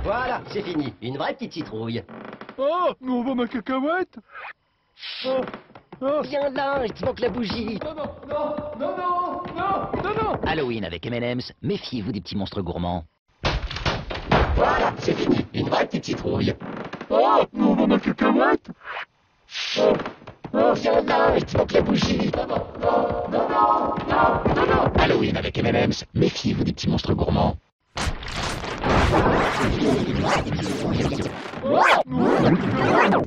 Voilà, c'est fini. Une vraie petite citrouille. Oh, nous on vend ma cacahuète. Oh, oh. Viens là, il te manque la bougie. Non, non, non, non, non, non, non, non. Halloween avec M&M's, méfiez-vous des petits monstres gourmands. Voilà, c'est fini. Une vraie petite citrouille. Oh, nous on vend ma cacahuète. Oh, oh. Viens là, il te manque la bougie. Non, non, non, non, non, non, non, non. Halloween avec M&M's, méfiez-vous des petits monstres gourmands. Oh, nous on vend ma cacahuète.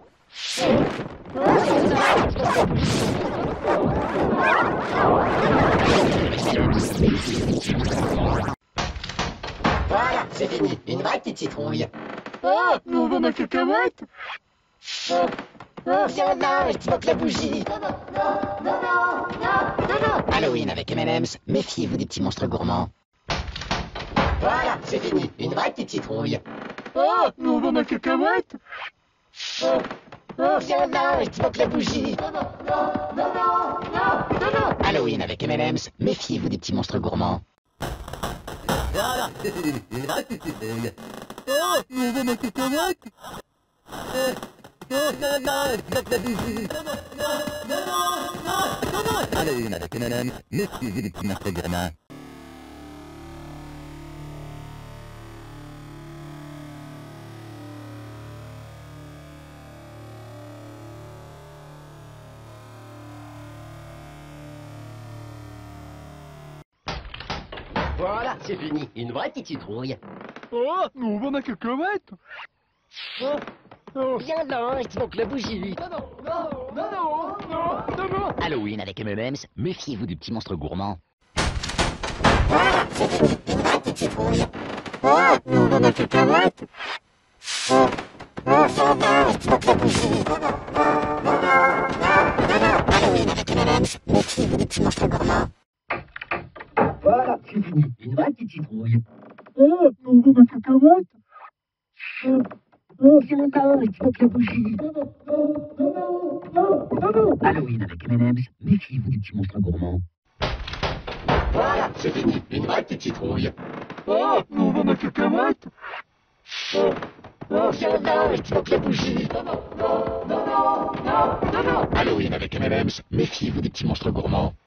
Voilà, c'est fini. Une vraie petite citrouille. Oh, nous on vend ma cacahuète. Oh, oh. Viens là, il te manque la bougie. Non, non, non, non, non, non, non. Halloween avec M&M's, méfiez-vous des petits monstres gourmands. Voilà, c'est fini. Une vraie petite citrouille. Oh, nous on vend ma cacahuète. Oh, oh. Viens là, il te manque la bougie. Non, non, non, non, non, non, non. Halloween avec M&M's, méfiez-vous des petits monstres gourmands. Voilà, c'est fini. Une vraie petite citrouille. Oh, nous on vend ma cacahuète. Oh, viens là, il te manque la bougie. Non, non, non, non, non, non, non. Halloween avec M&M's, méfiez-vous des petits monstres gourmands. Voilà, c'est fini. Une vraie petite citrouille. Oh, nous on vend ma cacahuète. Oh, oh. Viens là, il te manque la bougie. Non, non, non, non, non, non, non, non. Halloween avec M&M's, méfiez-vous des petits monstres gourmands. Oh, nous on vend ma cacahuète. Oh, oh, ça va, il te manque la bougie. Non, non, non, non, non, non. Halloween avec M&M's, méfiez-vous des petits monstres gourmands. Voilà, c'est fini. Une vraie petite citrouille. Oh, nous on vend ma cacahuète. Oh, Oh, viens là, il te manque la bougie. non, non, non, non, non, non, non. Halloween avec M&M's, méfiez-vous des petits monstres gourmands. Voilà, c'est fini. Une vraie petite citrouille. Oh, nous on vend ma cacahuète. Oh, Oh, viens là, il te manque la bougie. non, non, non, non, non, non, non. Halloween avec M&M's, méfiez-vous des petits monstres gourmands.